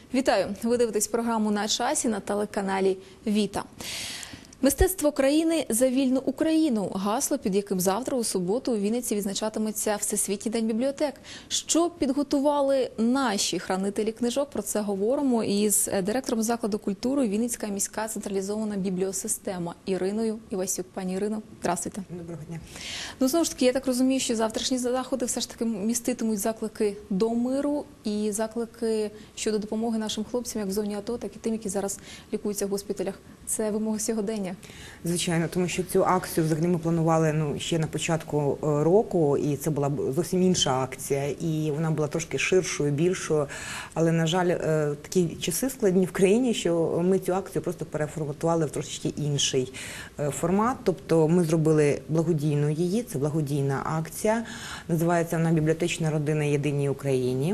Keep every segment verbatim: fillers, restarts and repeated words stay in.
Вітаю! Ви дивитесь програму «На часі» на телеканалі «Віта». Мистецтво країни за вільну Україну – гасло, під яким завтра у суботу у Вінниці відзначатиметься Всесвітній день бібліотек. Що підготували наші хранителі книжок? Про це говоримо із директором закладу культури Вінницька міська централізована бібліосистема Іриною Івасюк. Пані Ірино, здравствуйте. Доброго дня. Ну, знову ж таки, я так розумію, що завтрашні заходи все ж таки міститимуть заклики до миру і заклики щодо допомоги нашим хлопцям, як в зоні АТО, так і тим, які зараз лікуються в госпіталях. Це вимоги сьогодення. Звичайно, тому що цю акцію взагалі ми планували ну, ще на початку року, і це була зовсім інша акція, і вона була трошки ширшою, більшою, але, на жаль, такі часи складні в країні, що ми цю акцію просто переформатували в трошечки інший формат, тобто ми зробили благодійну її, це благодійна акція, називається вона «Бібліотечна родина єдиній Україні».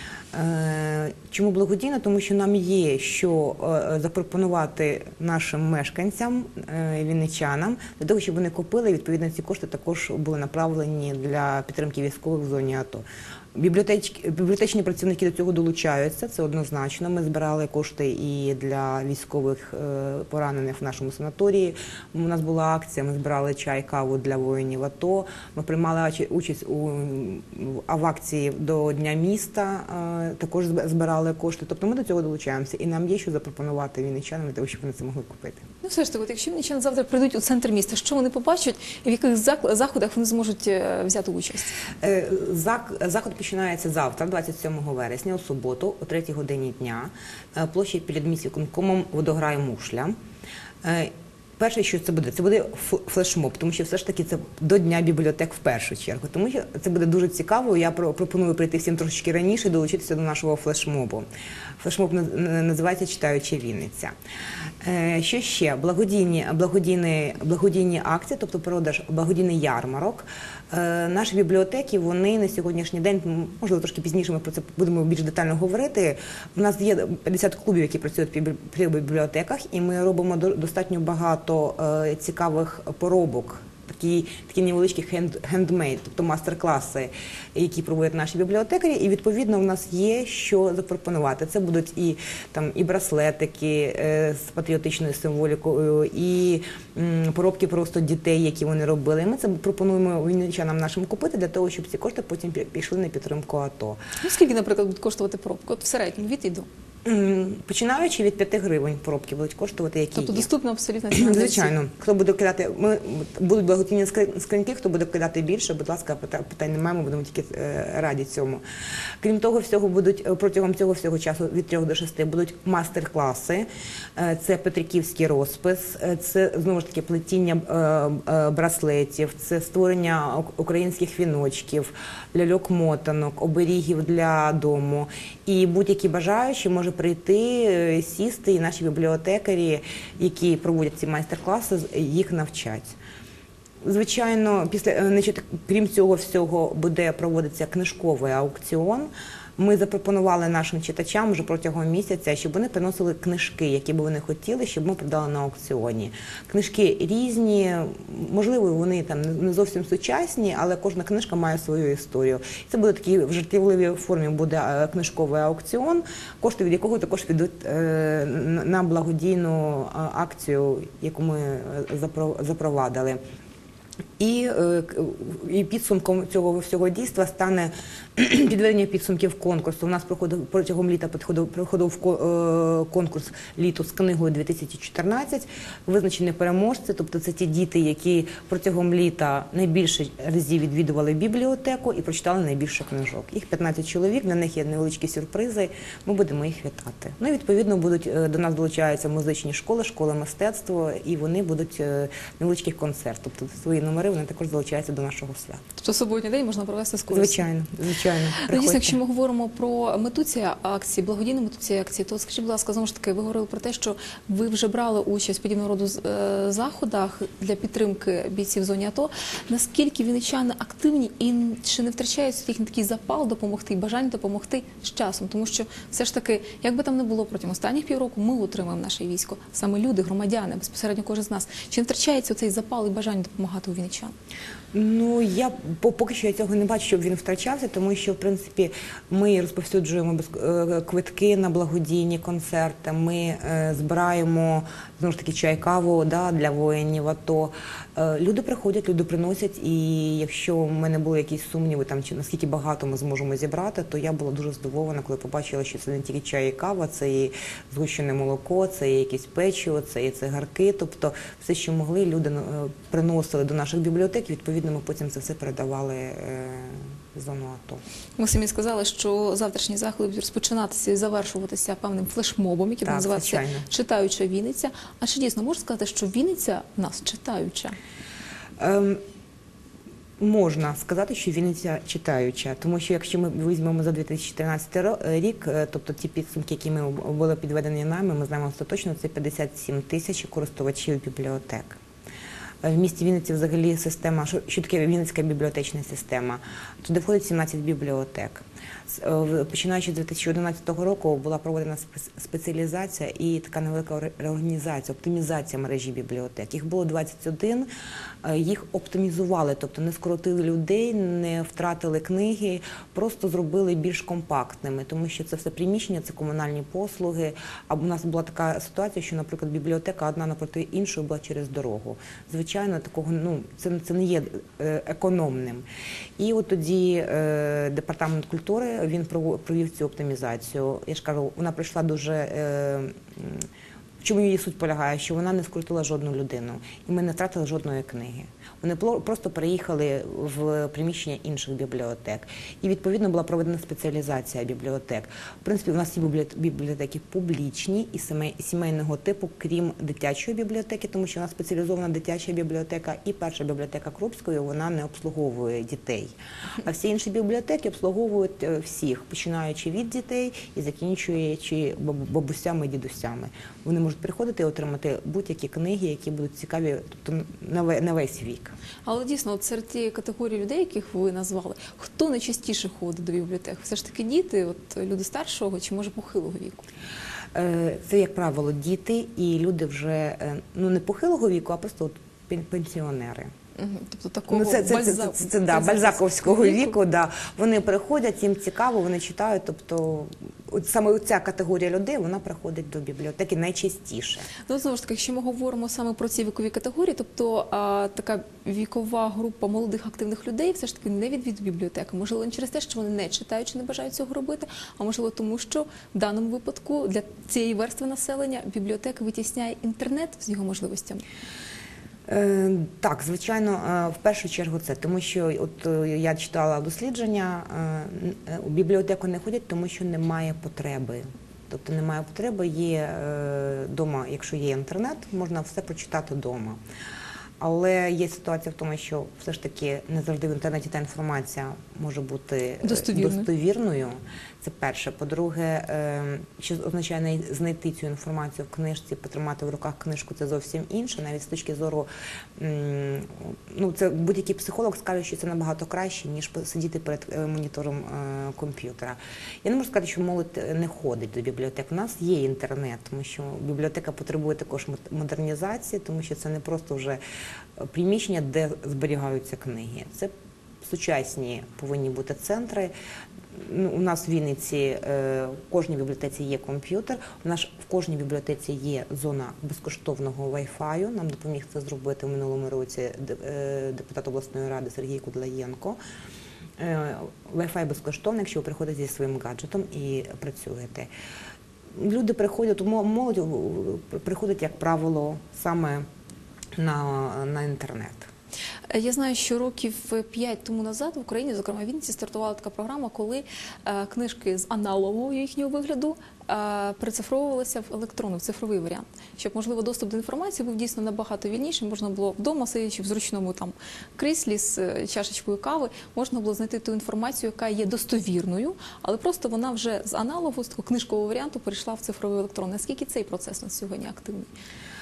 Чому благодійна? Тому що нам є що запропонувати нашим мешканцям, вінничанам, для того, щоб вони купили, і відповідно ці кошти також були направлені для підтримки військових в зоні АТО. Бібліотечні працівники до цього долучаються, це однозначно. Ми збирали кошти і для військових поранених в нашому санаторії. У нас була акція, ми збирали чай, каву для воїнів АТО. Ми приймали участь у в акції до Дня міста, також збирали кошти. Тобто ми до цього долучаємося, і нам є що запропонувати вінничанам для того, щоб вони це могли купити. Ну все ж таки, якщо вінничани завтра прийдуть у центр міста, що вони побачать і в яких заходах вони зможуть взяти участь? Заход починається завтра, двадцять сьомого вересня, у суботу, о третій годині дня. Площа перед міськвиконкомом «Водограй Мушля». Перше, що це буде, це буде флешмоб, тому що все ж таки це до Дня бібліотек в першу чергу. Тому що це буде дуже цікаво, я пропоную прийти всім трошечки раніше і долучитися до нашого флешмобу. Флешмоб називається «Читаюча Вінниця». Що ще? Благодійні, благодійні, благодійні акції, тобто продаж благодійний ярмарок. Наші бібліотеки, вони на сьогоднішній день, можливо, трошки пізніше ми про це будемо більш детально говорити. У нас є п'ятдесят клубів, які працюють при бібліотеках, і ми робимо достатньо багато цікавих поробок. Такі, такі невеличкі хендмейд, тобто мастер-класи, які проводять наші бібліотекарі, і відповідно в нас є що запропонувати. Це будуть і, там, і браслетики е, з патріотичною символікою, і м, поробки просто дітей, які вони робили. І ми це пропонуємо вінничанам нашим купити для того, щоб ці кошти потім пішли на підтримку АТО. Ну, скільки, наприклад, буде коштувати поробка? От в середньому, від і до? Починаючи від п'яти гривень поробки будуть коштувати, які тобто є. Доступно абсолютно ціна? Звичайно. Хто буде кидати, ми, будуть благодійні скриньки, хто буде кидати більше, будь ласка, питань немає, ми будемо тільки раді цьому. Крім того всього, будуть протягом цього всього часу від трьох до шести будуть мастер-класи, це петриківський розпис, це знову ж таки плетіння браслетів, це створення українських віночків, ляльок-мотанок, оберігів для дому. І будь-які бажаючі може прийти, сісти, і наші бібліотекарі, які проводять ці майстер-класи, їх навчать. Звичайно, після, значить, крім цього всього буде проводитися книжковий аукціон. Ми запропонували нашим читачам вже протягом місяця, щоб вони приносили книжки, які б вони хотіли, щоб ми продали на аукціоні. Книжки різні, можливо, вони там не зовсім сучасні, але кожна книжка має свою історію. Це буде такий в жартівливій формі буде книжковий аукціон, кошти від якого також підуть на благодійну акцію, яку ми запровадили. І, і підсумком цього всього дійства стане підведення підсумків конкурсу. У нас проходив, протягом літа проходив, проходив конкурс «Літо з книгою дві тисячі чотирнадцять». Визначені переможці, тобто це ті діти, які протягом літа найбільше разів відвідували бібліотеку і прочитали найбільше книжок. Їх п'ятнадцять чоловік, на них є невеличкі сюрпризи, ми будемо їх вітати. Ну і відповідно будуть, до нас долучаються музичні школи, школи мистецтва, і вони будуть невеличкий концерт, тобто свої номери вони також долучаються до нашого свята. Тобто суботній день можна провести з користю? Звичайно, звичайно. Дійсно, якщо ми говоримо про мету цієї акції, благодійну мету цієї акції, то скажіть, будь ласка, знову ж таки, ви говорили про те, що ви вже брали участь в подібного роду заходах для підтримки бійців в зоні АТО. Наскільки вінничани активні і чи не втрачають їхній такий запал допомогти і бажання допомогти з часом? Тому що все ж таки, як би там не було протягом останніх півроку, ми утримуємо наше військо, саме люди, громадяни, безпосередньо кожен з нас. Чи не втрачається цей запал і бажання допомагати у Вінниччині? вінничан? Ну, я по- поки що я цього не бачу, щоб він втрачався, тому що, в принципі, ми розповсюджуємо без- е, квитки на благодійні концерти, ми е, збираємо, знову ж таки, чай-каву, да, для воїнів АТО. Е, Люди приходять, люди приносять, і якщо в мене були якісь сумніви, там, чи наскільки багато ми зможемо зібрати, то я була дуже здивована, коли побачила, що це не тільки чай і кава, це і згущене молоко, це і якісь печиво, це і цигарки, тобто все, що могли, люди е, приносили до наших бібліотек, і, відповідно, ми потім це все передавали е, в зону АТО. Ви самі сказали, що завтрашні заходи будуть розпочинатися і завершуватися певним флешмобом, який Так, називається звичайно. «Читаюча Вінниця». А чи дійсно можна сказати, що Вінниця в нас читаюча? Ем, Можна сказати, що Вінниця читаюча, тому що якщо ми візьмемо за дві тисячі тринадцятий ро- рік, е, тобто ті підсумки, які ми були підведені нами, ми знаємо остаточно, це п'ятдесят сім тисяч користувачів бібліотек. Е, В місті Вінниці взагалі система, що що таке Вінницька бібліотечна система? Туди входить сімнадцять бібліотек. З- е, в- Починаючи з дві тисячі одинадцятого року була проведена спе- спеціалізація і така невелика ре- реорганізація, оптимізація мережі бібліотек. Їх було двадцять один, е, їх оптимізували, тобто не скоротили людей, не втратили книги, просто зробили більш компактними, тому що це все приміщення, це комунальні послуги. А у нас була така ситуація, що, наприклад, бібліотека одна напроти іншої була через дорогу. Звичайно, такого, ну, це, це не є е, економним. І от тоді е, департамент культури, він прово- провів цю оптимізацію. Я ж кажу, вона пройшла дуже... Е, м, в чому її суть полягає? Що вона не скрутила жодну людину, і ми не втратили жодної книги. Вони пло- просто переїхали в приміщення інших бібліотек. І, відповідно, була проведена спеціалізація бібліотек. В принципі, у нас всі бібліот- бібліотеки публічні і сімей- сімейного типу, крім дитячої бібліотеки, тому що у нас спеціалізована дитяча бібліотека і перша бібліотека Крупської, вона не обслуговує дітей. А всі інші бібліотеки обслуговують е, всіх, починаючи від дітей і закінчуючи баб- бабусями і дідусями. Вони можуть приходити і отримати будь-які книги, які будуть цікаві, тобто на ве- на весь вік. Але дійсно, от серед тієї категорії людей, яких ви назвали, хто найчастіше ходить до бібліотек? Все ж таки діти, от люди старшого чи може похилого віку? Е, Це, як правило, діти і люди вже е, ну не похилого віку, а просто от пен- пенсіонери. Мгм. Тобто такого Ну, це, це, це, це, бальза- це, це, да, бальзаковського віку, да. Вони приходять, їм цікаво, вони читають, тобто от саме ця категорія людей, вона приходить до бібліотеки найчастіше. Ну, знову ж таки, якщо ми говоримо саме про ці вікові категорії, тобто а, така вікова група молодих активних людей все ж таки не відвідує бібліотеку. Можливо, не через те, що вони не читають чи не бажають цього робити, а можливо тому, що в даному випадку для цієї верстви населення бібліотека витісняє інтернет з його можливостями. Е, Так, звичайно, е, в першу чергу це, тому що от е, я читала дослідження, е, е, у бібліотеку не ходять, тому що немає потреби. Тобто немає потреби, є вдома, якщо є інтернет, можна все прочитати вдома. Але є ситуація в тому, що все ж таки не завжди в інтернеті та інформація може бути е, Достовірною. достовірною. Це перше. По-друге, е, що означає най- знайти цю інформацію в книжці, потримати в руках книжку, це зовсім інше. Навіть з точки зору, м, ну це будь-який психолог скаже, що це набагато краще, ніж сидіти перед е, монітором е, комп'ютера. Я не можу сказати, що молодь не ходить до бібліотек. У нас є інтернет, тому що бібліотека потребує також мод- модернізації, тому що це не просто вже приміщення, де зберігаються книги. Це сучасні повинні бути центри. Ну, у нас в Вінниці е, в кожній бібліотеці є комп'ютер, у нас в кожній бібліотеці є зона безкоштовного Wi-Fi. Нам допоміг це зробити в минулому році де- е, депутат обласної ради Сергій Кудлаєнко. Е, Wi-Fi безкоштовний, якщо ви приходите зі своїм гаджетом і працюєте. Люди приходять, мо- молодь е, приходить, як правило, саме на, на інтернет. Я знаю, що років п'ять тому назад в Україні, зокрема в Вінниці, стартувала така програма, коли е, книжки з аналогового їхнього вигляду е, перецифровувалися в електронний, в цифровий варіант, щоб, можливо, доступ до інформації був дійсно набагато вільнішим. Можна було вдома, сидячи в зручному там кріслі з е, чашечкою кави, можна було знайти ту інформацію, яка є достовірною, але просто вона вже з аналогу, з такого книжкового варіанту перейшла в цифровий електронний. Наскільки цей процес на сьогодні активний?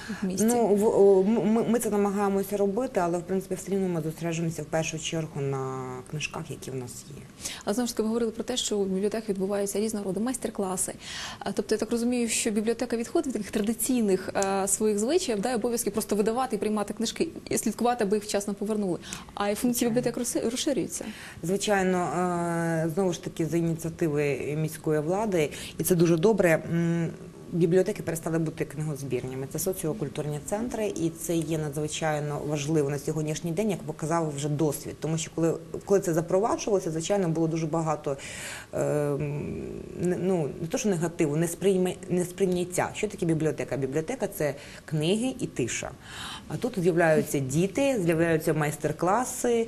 в місті? Ну, в- о, ми, ми це намагаємося робити, але в принципі все рівно ми зосереджуємося в першу чергу на книжках, які в нас є. А знову ж таки, ви говорили про те, що в бібліотеках відбуваються різного роду майстер-класи. А, Тобто, я так розумію, що бібліотека відходить від таких традиційних е, своїх звичаїв, да, і обов'язки просто видавати і приймати книжки, і слідкувати, аби їх вчасно повернули. А і функції бібліотек розши- розширюються. Звичайно, е, знову ж таки, за ініціативи міської влади, і це дуже добре. м, Бібліотеки перестали бути книгозбірнями. Це соціокультурні центри, і це є надзвичайно важливо на сьогоднішній день, як показав вже досвід. Тому що коли, коли це запроваджувалося, звичайно, було дуже багато е, не- ну, не то, що негативу, несприйма- несприйняття. Що таке бібліотека? Бібліотека – це книги і тиша. А тут з'являються діти, з'являються майстер-класи,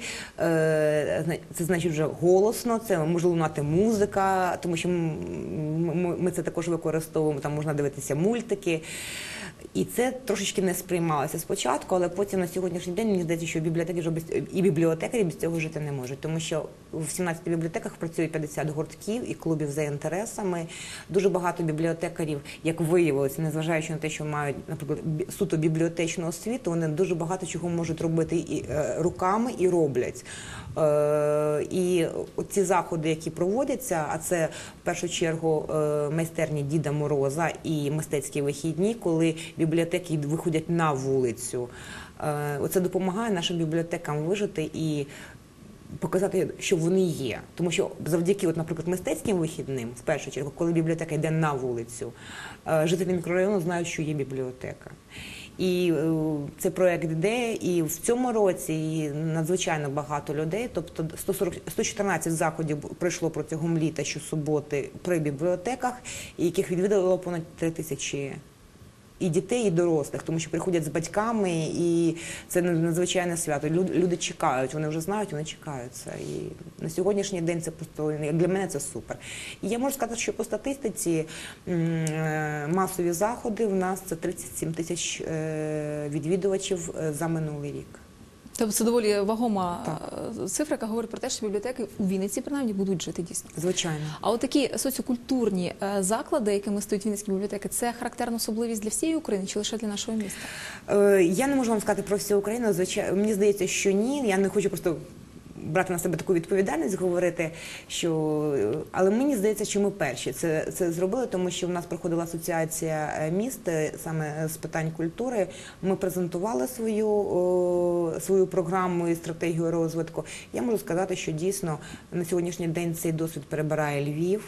е, зна- це значить вже голосно, це може лунати музика, тому що м- м- ми це також використовуємо, там можна дивитися мультики. І це трошечки не сприймалося спочатку, але потім на сьогоднішній день мені здається, що бібліотеки вже без і бібліотекарі без цього жити не можуть, тому що в сімнадцяти бібліотеках працює п'ятдесят гуртків і клубів за інтересами. Дуже багато бібліотекарів, як виявилося, незважаючи на те, що мають, наприклад, бі- суто бібліотечну освіту, вони дуже багато чого можуть робити і е, руками і роблять. Е, і ці заходи, які проводяться, а це в першу чергу е, майстерні Діда Мороза і мистецькі вихідні, коли бібліотеки виходять на вулицю. Е, Оце допомагає нашим бібліотекам вижити і показати, що вони є. Тому що завдяки, от, наприклад, мистецьким вихідним, в першу чергу, коли бібліотека йде на вулицю, е, жителі мікрорайону знають, що є бібліотека. І е, цей проект йде, і в цьому році і надзвичайно багато людей, тобто сто сорок, сто чотирнадцять заходів пройшло протягом літа щосуботи при бібліотеках, і яких відвідало понад три тисячі і дітей, і дорослих, тому що приходять з батьками, і це надзвичайне свято. Люди, люди чекають, вони вже знають, вони чекають це. І на сьогоднішній день це просто, як для мене це супер. І я можу сказати, що по статистиці м, е, масові заходи в нас це тридцять сім тисяч е, відвідувачів е, за минулий рік. Тобто це доволі вагома Так. е, цифра, яка говорить про те, що бібліотеки у Вінниці, принаймні, будуть жити дійсно. Звичайно. А от такі соціокультурні е, заклади, якими стоять Вінницькі бібліотеки, це характерна особливість для всієї України чи лише для нашого міста? Е, Я не можу вам сказати про всю Україну, звичайно, мені здається, що ні. Я не хочу просто брати на себе таку відповідальність, говорити, що... Але мені здається, що ми перші це, це зробили, тому що в нас проходила асоціація міст саме з питань культури. Ми презентували свою, о, свою програму і стратегію розвитку. Я можу сказати, що дійсно на сьогоднішній день цей досвід перебирає Львів.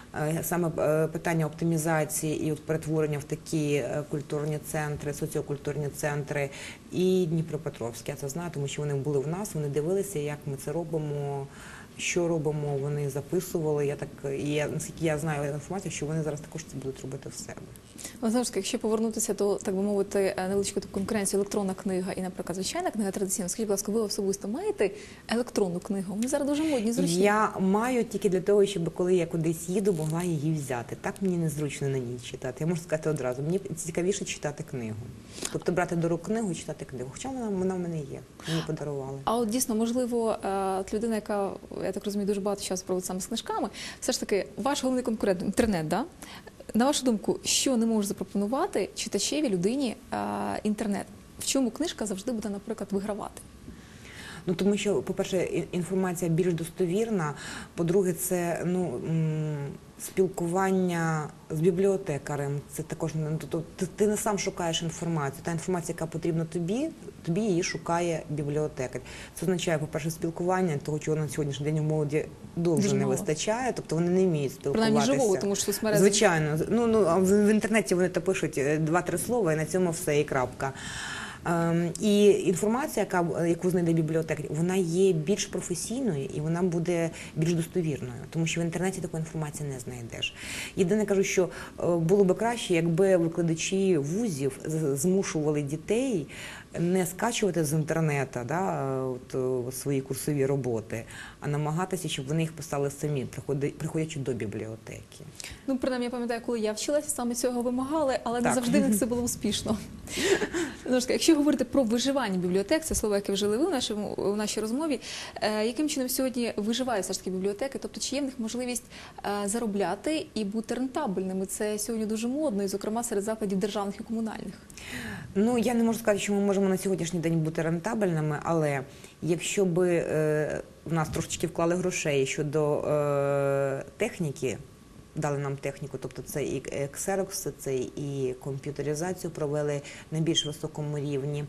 Саме питання оптимізації і от перетворення в такі е, культурні центри, соціокультурні центри і Дніпропетровськ. Я це знаю, тому що вони були в нас, вони дивилися, як ми це робимо, що робимо, вони записували. Я так, і я, наскільки я знаю інформацію, що вони зараз також це будуть робити в себе. Ну, знову ж таки, якщо повернутися до, так би мовити, невеличкої таку конкуренцію електронна книга і, наприклад, звичайна книга традиційна, скажіть, будь ласка, ви особисто маєте електронну книгу? Вони зараз дуже модні, зручні. Я маю тільки для того, щоб коли я кудись їду, могла її взяти. Так мені незручно на ній читати. Я можу сказати одразу, мені цікавіше читати книгу. Тобто брати до рук книгу і читати книгу. Хоча вона, вона в мене є, мені подарували. А от дійсно, можливо, е, от людина, яка, я так розумію, дуже багато часу проводить саме з книжками, все ж таки, ваш головний конкурент – інтернет, да? На вашу думку, що не може запропонувати читачеві, людині е, інтернет? В чому книжка завжди буде, наприклад, вигравати? Ну, тому що, по-перше, і- інформація більш достовірна, по-друге, це ну, м, спілкування з бібліотекарем. Це також ну, тобто, ти, ти не сам шукаєш інформацію. Та інформація, яка потрібна тобі, тобі її шукає бібліотекар. Це означає, по-перше, спілкування, того, чого на сьогоднішній день у молоді дуже, Дуже не мало. вистачає, тобто вони не вміють спілкуватися. Принаймні живого, тому що соцмережі... Звичайно. Ну, ну, а в, в інтернеті вони то пишуть е, два-три слова, і на цьому все, і крапка. Ем, І інформація, яка, яку знайде бібліотекар, вона є більш професійною і вона буде більш достовірною, тому що в інтернеті такої інформації не знайдеш. Єдине кажу, що е, було би краще, якби викладачі вузів з- змушували дітей не скачувати з інтернету, да, от, о, свої курсові роботи, а намагатися, щоб вони їх писали самі, приходи- приходячи до бібліотеки. Ну, принаймні, я пам'ятаю, коли я вчилася, саме цього вимагали, але не Так. завжди в них це було успішно. Ну, якщо говорити про виживання бібліотек, це слово, яке вжили ви в нашому в нашій розмові. Е, яким чином сьогодні виживають все ж таки бібліотеки? Тобто, чи є в них можливість е, заробляти і бути рентабельними? Це сьогодні дуже модно, і зокрема серед закладів державних і комунальних. Ну, я не можу сказати, що ми можемо на сьогоднішній день бути рентабельними, але якщо би е, в нас трошечки вклали грошей щодо е, техніки, дали нам техніку, тобто це і ксерокс, це і комп'ютеризацію провели на більш високому рівні.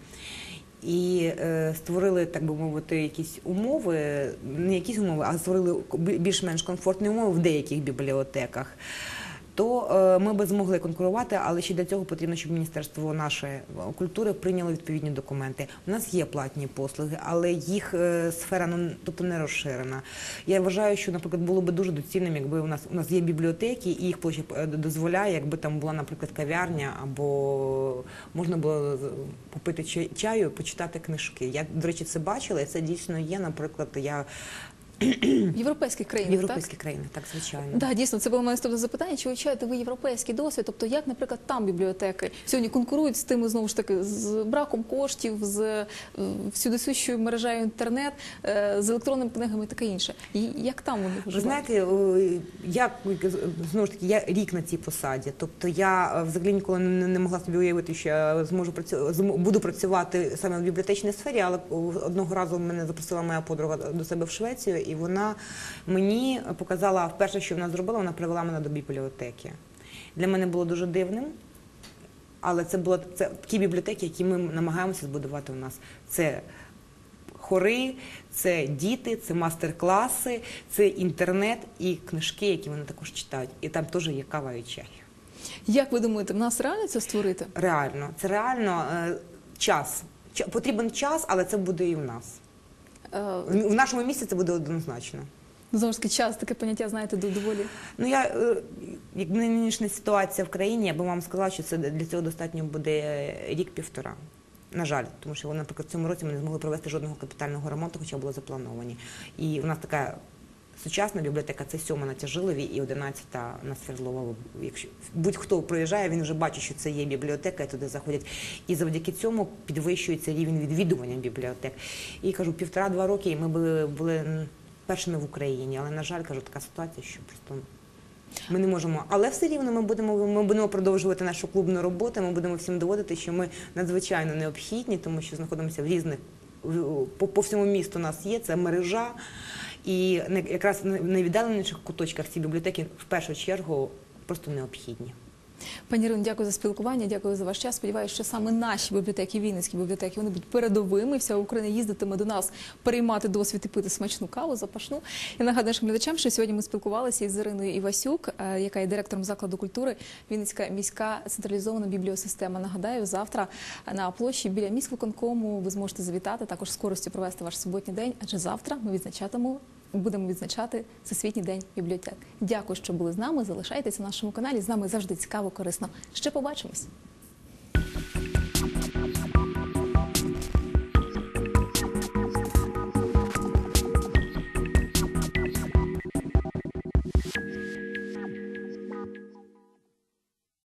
І е, створили, так би мовити, якісь умови, не якісь умови, а створили більш-менш комфортні умови в деяких бібліотеках, то е, ми би змогли конкурувати, але ще для цього потрібно, щоб Міністерство наше культури прийняло відповідні документи. У нас є платні послуги, але їх е, сфера ну, тобто не розширена. Я вважаю, що, наприклад, було б дуже доцільним, якби у нас, у нас є бібліотеки, і їх площа дозволяє, якби там була, наприклад, кав'ярня, або можна було попити чаю, почитати книжки. Я, до речі, це бачила, і це дійсно є, наприклад, я... В європейських країнах, Європейські так? країни, так, звичайно. Так, дійсно, це було моє наступне запитання. Чи вивчаєте ви європейський досвід? Тобто, як, наприклад, там бібліотеки сьогодні конкурують з тими, знову ж таки, з браком коштів, з всюдисущою мережею інтернет, з електронними книгами і таке інше? І як там вони Ви виживають? знаєте, я, знову ж таки, я рік на цій посаді. Тобто я взагалі ніколи не, не могла собі уявити, що я зможу працю... буду працювати саме в бібліотечній сфері, але одного разу мене запросила моя подруга до себе в Швецію, і вона мені показала, вперше, що вона зробила, вона привела мене до бібліотеки. Для мене було дуже дивним, але це були це ті бібліотеки, які ми намагаємося збудувати у нас. Це хори, це діти, це мастер-класи, це інтернет і книжки, які вони також читають. І там теж є кава і чай. Як ви думаєте, в нас реально це створити? Реально. Це реально е, час. Ч- потрібен час, але це буде і в нас. Е, В нашому місці це буде однозначно. Знову ж таки, час, таке поняття, знаєте, доволі. Ну, я, е, як нинішня ситуація в країні, я би вам сказала, що це для цього достатньо буде рік-півтора. На жаль, тому що, наприклад, в цьому році ми не змогли провести жодного капітального ремонту, хоча було заплановані. І у нас така сучасна бібліотека, це сьома на Тяжилові і одинадцята на Свердловому. Якщо будь-хто проїжджає, він вже бачить, що це є бібліотека, і туди заходять. І завдяки цьому підвищується рівень відвідування бібліотек. І, кажу, півтора-два роки, і ми були, були першими в Україні. Але, на жаль, кажу, така ситуація, що просто ми не можемо. Але все рівно ми будемо, ми будемо продовжувати нашу клубну роботу, ми будемо всім доводити, що ми надзвичайно необхідні, тому що знаходимося в різних, по, по всьому місту у нас є, це мережа. І якраз в найвіддаленіших куточках ці бібліотеки в першу чергу просто необхідні. Пані Ірино, дякую за спілкування, дякую за ваш час. Сподіваюся, що саме наші бібліотеки, вінницькі бібліотеки, вони будуть передовими. Вся Україна їздитиме до нас переймати досвід і пити смачну каву, запашну. Я нагадую нашим глядачам, що сьогодні ми спілкувалися із Іриною Івасюк, яка є директором закладу культури Вінницька міська централізована бібліосистема. Нагадаю, завтра на площі біля міськвиконкому ви зможете завітати, також з користю провести ваш суботній день, адже завтра ми відзначатимемо Будемо відзначати Всесвітній день бібліотек. Дякую, що були з нами. Залишайтеся на нашому каналі. З нами завжди цікаво, корисно. Ще побачимось.